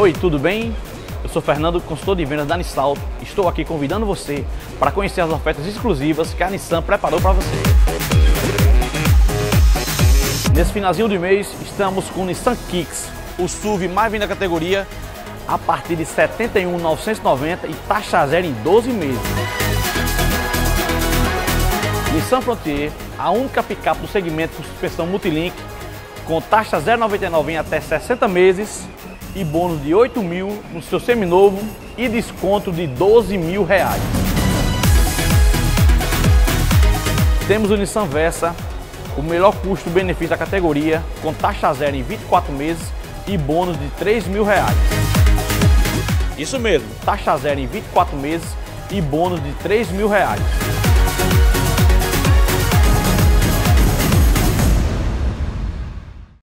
Oi, tudo bem? Eu sou Fernando, consultor de vendas da Nissan. Estou aqui convidando você para conhecer as ofertas exclusivas que a Nissan preparou para você. Nesse finalzinho de mês, estamos com o Nissan Kicks, o SUV mais vindo da categoria, a partir de R$ 71.990 e taxa zero em 12 meses. Nissan Frontier, a única picape do segmento com suspensão multilink, com taxa 0,99 em até 60 meses e bônus de 8 mil no seu seminovo e desconto de 12 mil reais. Temos o Nissan Versa, o melhor custo-benefício da categoria, com taxa zero em 24 meses e bônus de 3 mil reais. Isso mesmo, taxa zero em 24 meses e bônus de 3 mil reais.